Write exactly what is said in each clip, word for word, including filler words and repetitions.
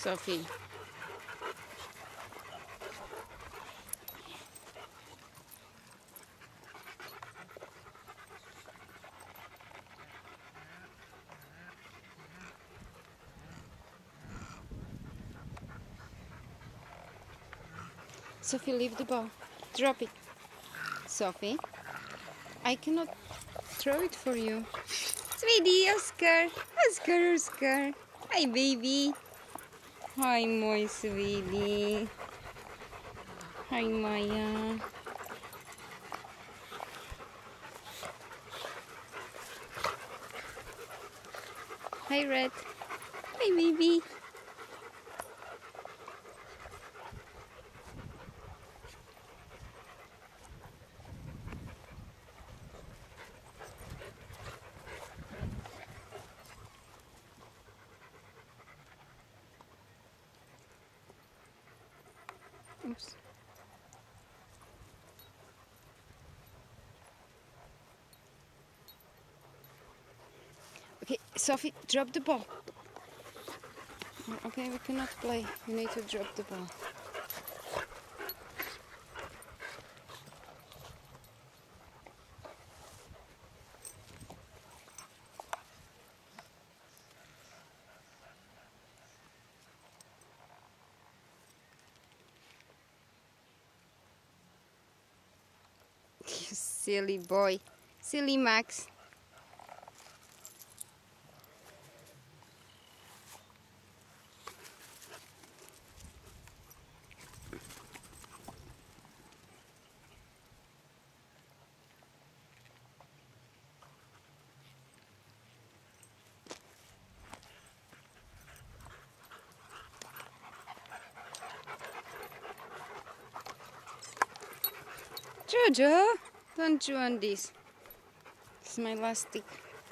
Sophie. Sophie, leave the ball. Drop it. Sophie, I cannot throw it for you. Sweetie, Oscar. Oscar, Oscar. Hi, baby. Hi, my sweetie. Hi, Maya. Hi, Red. Hi, baby. Oops. Okay, Sophie, drop the ball. Okay, we cannot play. We need to drop the ball. You silly boy. Silly Max. Jojo, don't chew on this. This is my last stick.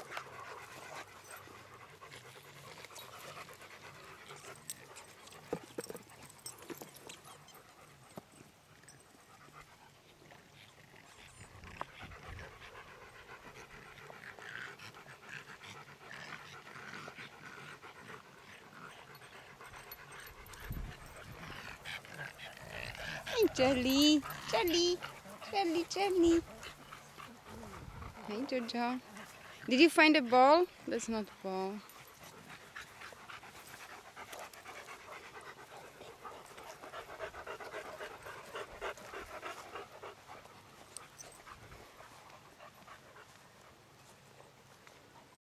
Hi, Charlie. Charlie. Charlie, Charlie. Hey, Jojo. Did you find a ball? That's not a ball.